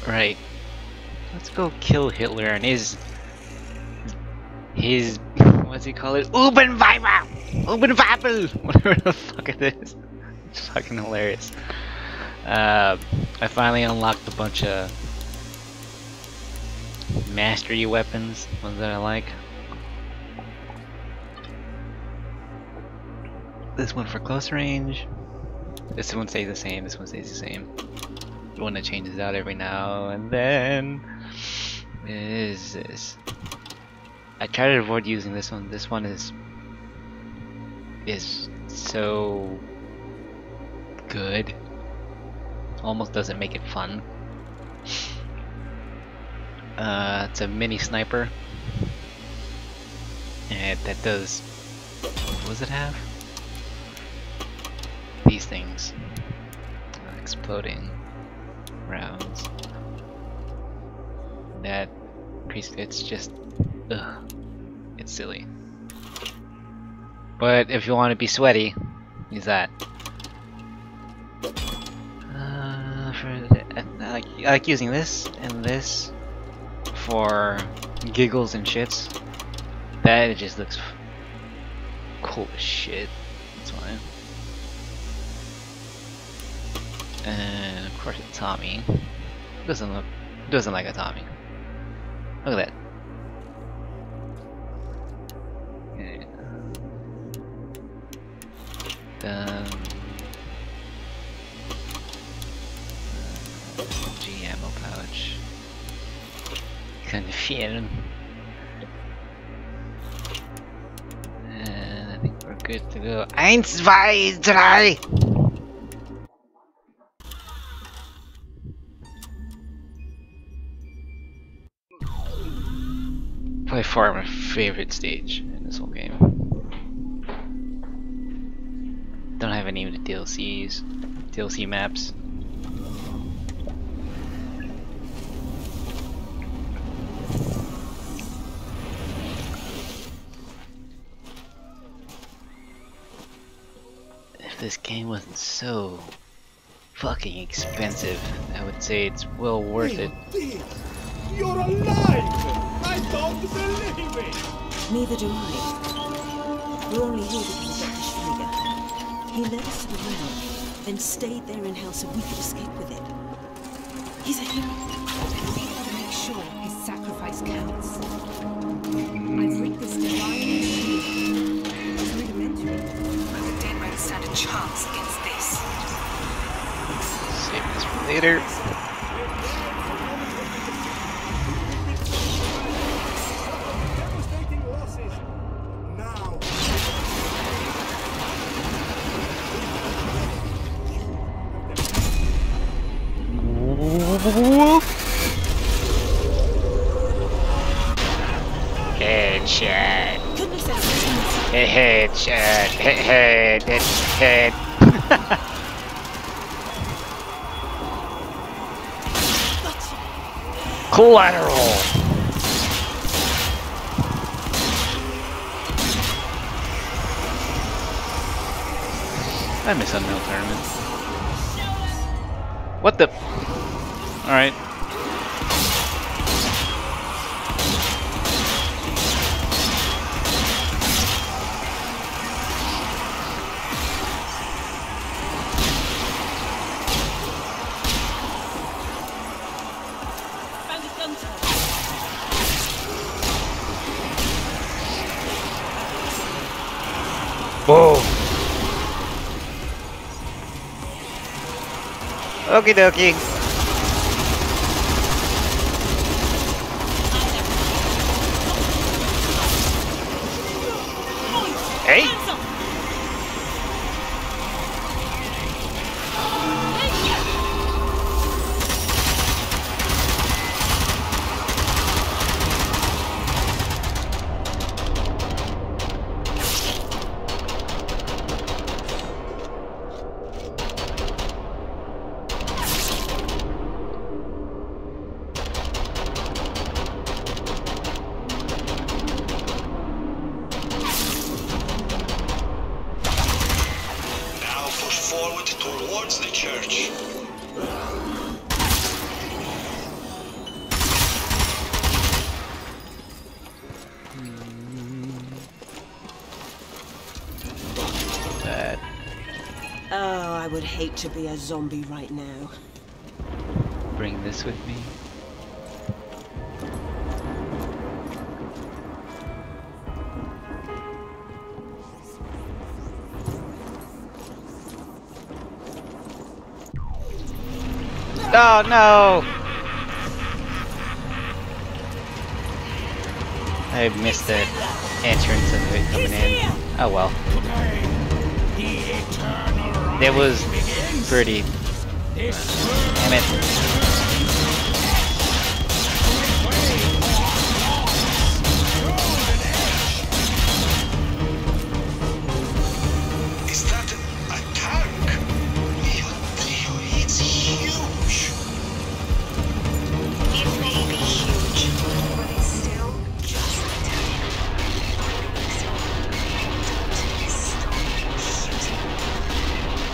Right. Let's go kill Hitler and his what's he call it? Ubenweiber! Ubenweibel! Whatever the fuck it is. It's fucking hilarious. I finally unlocked a bunch of mastery weapons, ones that I like. This one for close range. This one stays the same, this one stays the same. The one that changes out every now and then is this. I try to avoid using this one. This one is so good. Almost doesn't make it fun. It's a mini sniper, and that does. What does it have? These things, exploding rounds. That it's just, ugh, it's silly. But if you want to be sweaty, use that. I like using this and this for giggles and shits. That it just looks cool as shit. That's why. And of course, it's Tommy. Doesn't like a Tommy. Look at that. Okay. Done. G ammo pouch. Confirm. And I think we're good to go. 1, 2, 3. By far my favorite stage in this whole game. Don't have any of the DLC maps. If this game wasn't so fucking expensive, I would say it's well worth it. You're alive! I don't believe it! Neither do I. We're only here because of Dr. Schweiger. He led us to the well, then stayed there in hell so we could escape with it. He's a hero. We have to make sure his sacrifice counts. I've rigged this divine machine. It's rudimentary, but the dead won't stand a chance against this. Save this for later. Headshot. Headshot. Head. Collateral. I miss Unreal Tournament. What the? Alright. Whoa. Okie dokie. Hey. would hate to be a zombie right now. Bring this with me. Oh no! I missed the entrance of it coming in. Oh well. It was pretty. Damn it. Is that a tank? It's huge. It may be huge, but it's still just a tank. So don't stop shooting.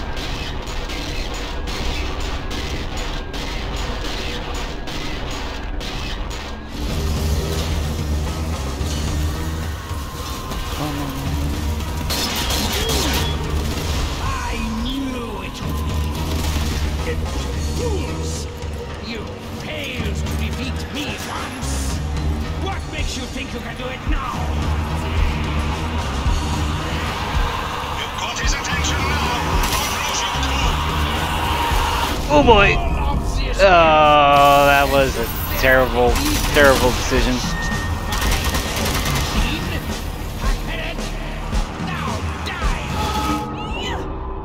I knew it would be. Fools! You failed to defeat me once. What makes you think you can do it now? You've got his attention now. Don't lose your cool. Oh boy! All of this Oh, that was a terrible, terrible decision. ahead. Now die. You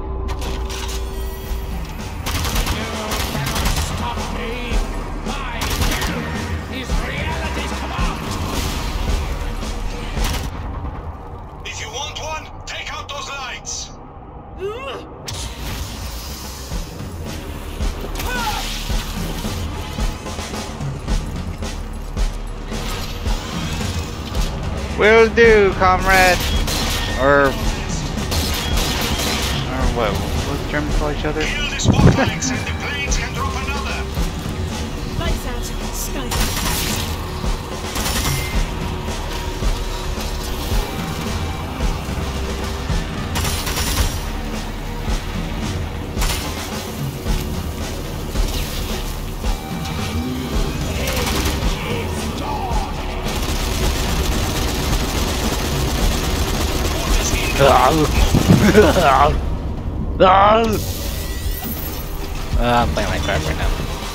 cannot stop me. My will is reality's command. If you want one, take out those lights. Will do, comrade. Or what Germans call each other? Kill the spotlights and the planes can drop another. Lights out. Sky. I'm playing like crap right now.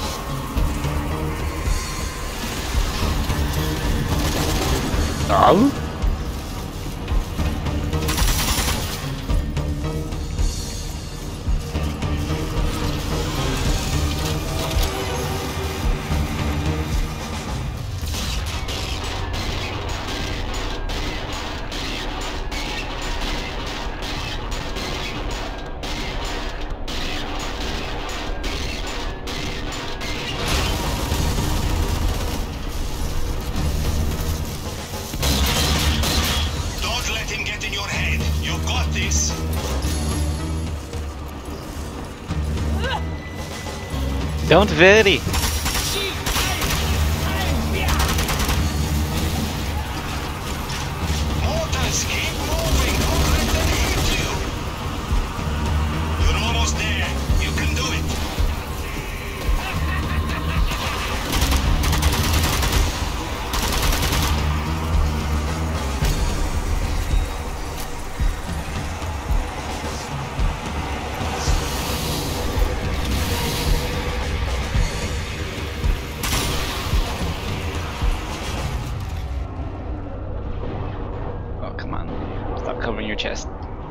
Don't let him get in your head. You've got this. Don't vary. Mortars, keep moving. Don't let them hit you. You're almost there. You can do it. Oh, come on. Stop covering your chest.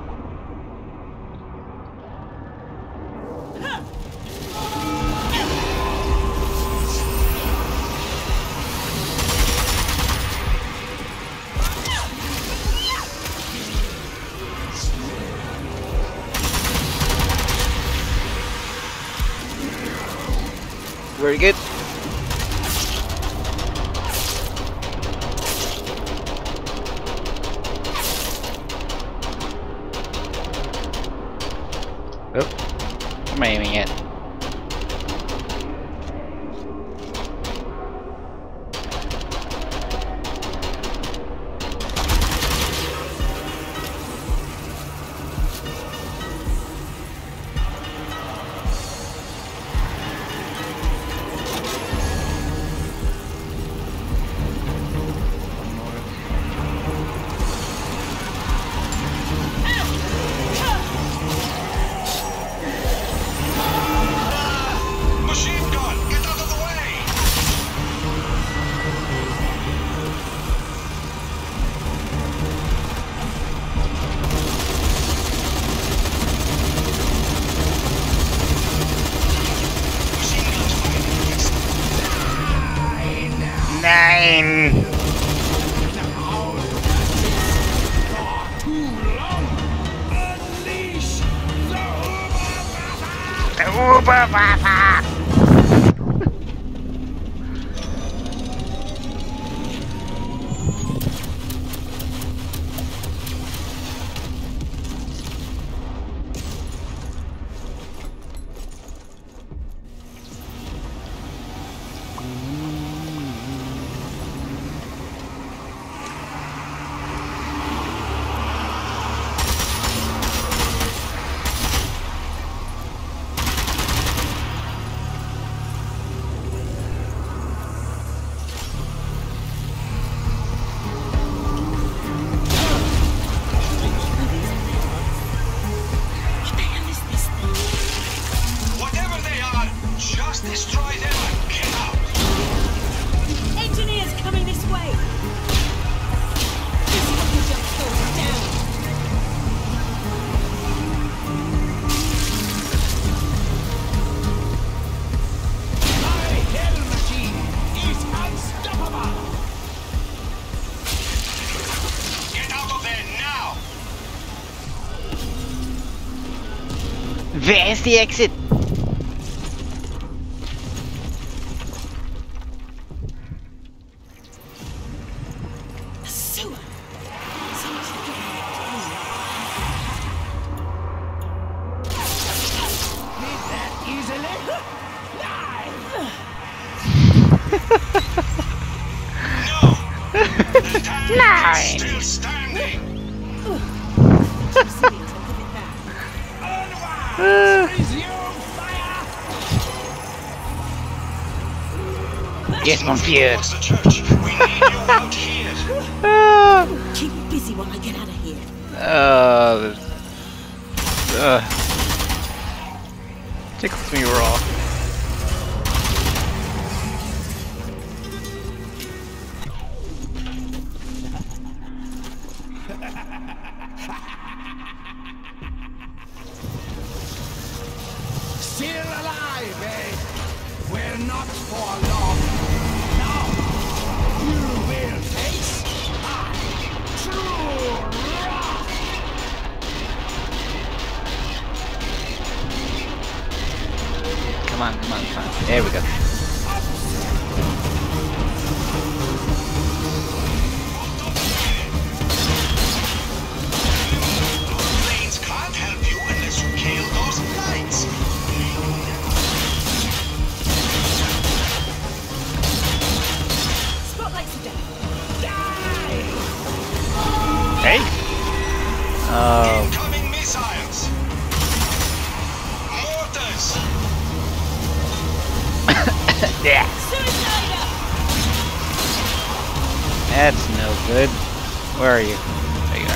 Very good. Oh, I'm aiming it. Nein! Too long. Unleash the Oberwaffe! What the hell is this thing? Whatever they are, just destroy them and get out. Engineers coming this way! This fucking jump slows us down! My hell machine is unstoppable. Get out of there now. Where is the exit? A sewer! Someone's looking at Did that easily? No. The tank is still standing. Proceeding to give it back. Resume fire. Yes, Monsieur. Towards the church. We need you out here. Keep it busy while I get out of here. Tickles me raw. Still alive, eh? We're not for long. Now, you will taste my true wrath. Come on, come on, come on. There we go. Those planes can't help you unless you kill those lights. Spotlights are down. Hey? Oh, Incoming missiles. Mortars. yeah. Suicider! That's no good. Where are you? There you are.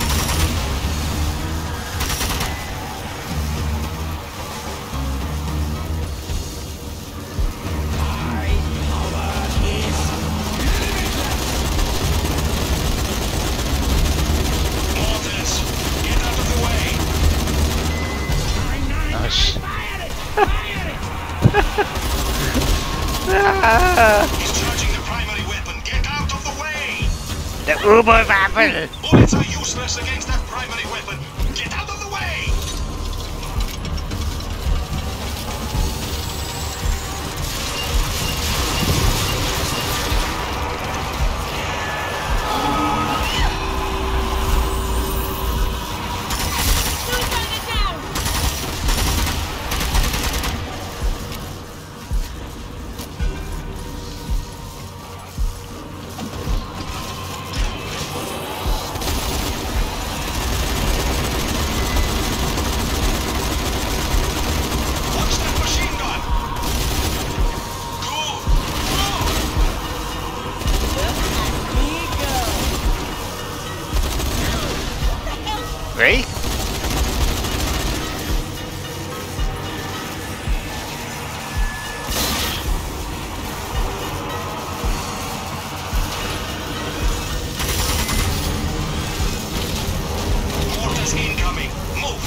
Mortars. Get out of the way. Oh, sh. He's charging the primary weapon. Get out of the way. The Oberwaffe! Bullets are useless against that primary weapon. Get out of the way. Suicider down! Watch that machine gun. Cool. Ready? Mortars incoming. Move.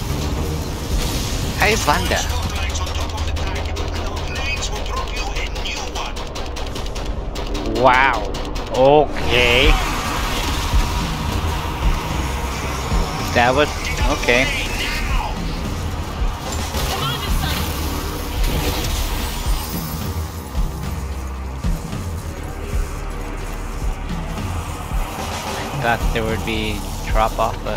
I wonder. Spotlights on top of the tank. Our planes will drop you a new one. Wow. Okay. That was okay. Thought there would be drop off, but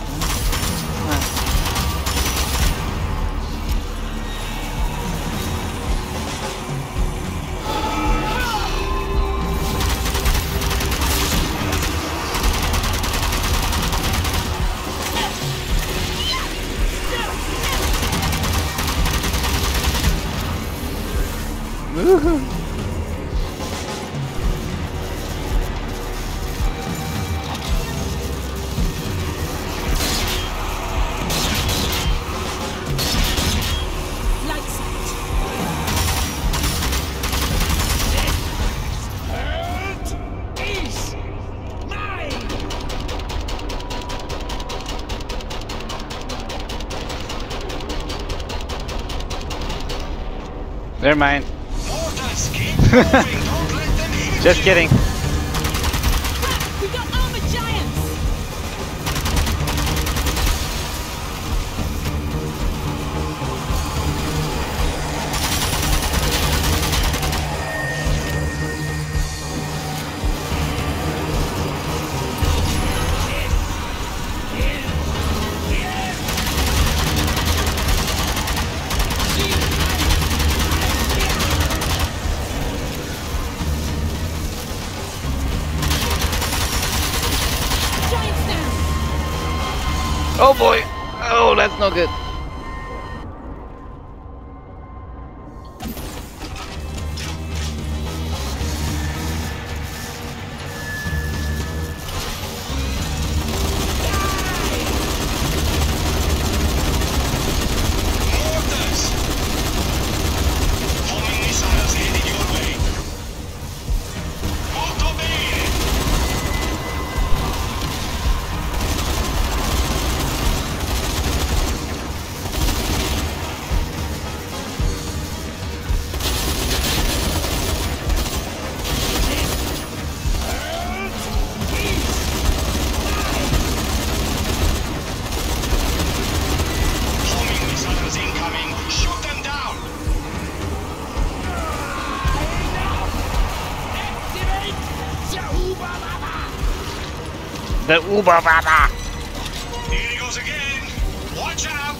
woohoo! Lights out. Earth is mine. Never mind. Mortars, keep moving. Don't let them hit Just you. kidding. We've got armored giants. Giants down. Oh boy. Oh, that's no good. Mortars. Homing missiles headed your way. Molto bene. Homing missiles incoming. Shoot them down. Activate Jahuba Baba. The Uba Baba. Here he goes again. Watch out.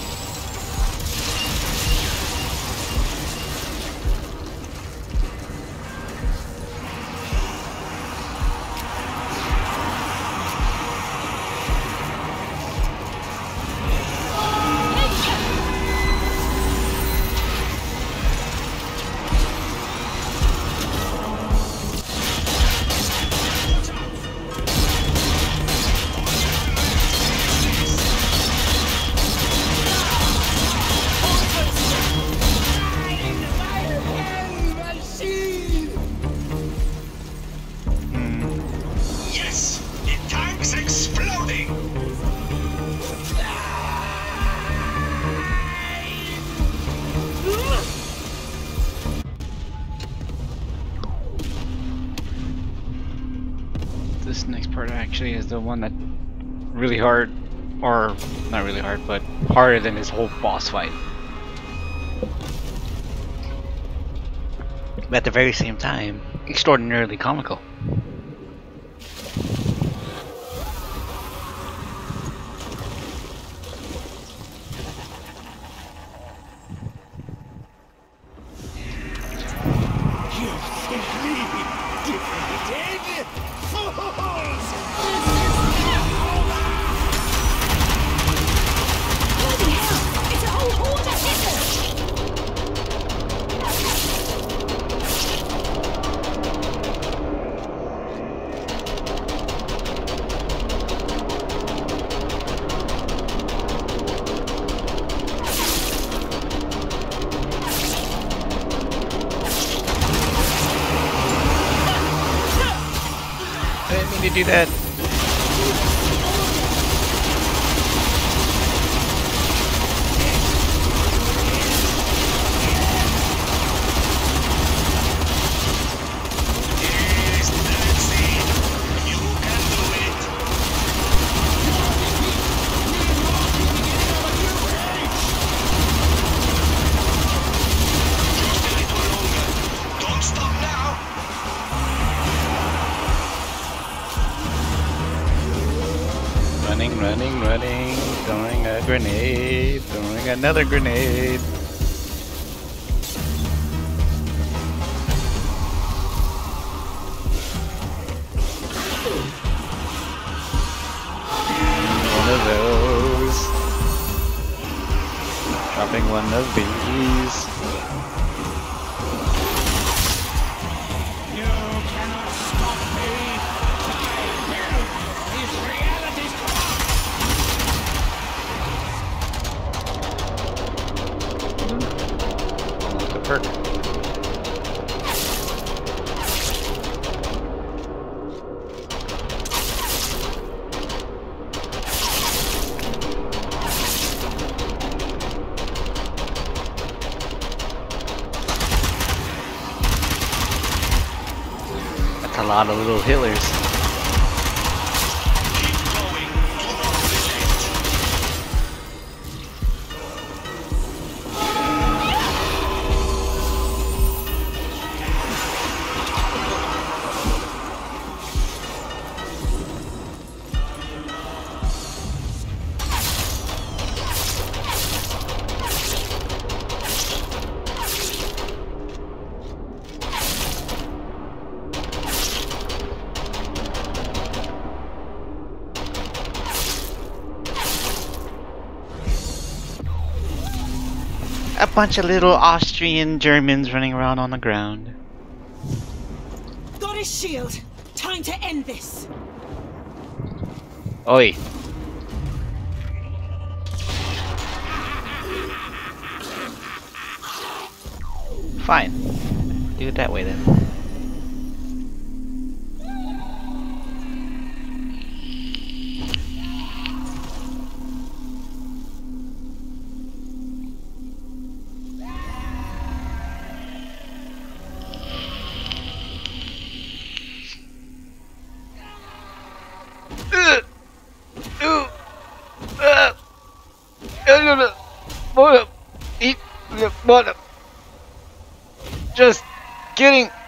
Yes, the tank's exploding. This next part actually is the one that really hard, or not really hard, but harder than his whole boss fight. But at the very same time, extraordinarily comical. You think me defeated? Fools! Bloody hell! It's a whole horde of hitters. I didn't mean to do that. running, running, throwing a grenade, throwing another grenade. One of those. Dropping one of these. You cannot stop me! My will is reality's Almost a perk. That's a lot of little healers. Keep going. Do not relent. A bunch of little Austrian Germans running around on the ground. Got his shield. Time to end this. Oi. Fine. Do it that way then. Just kidding.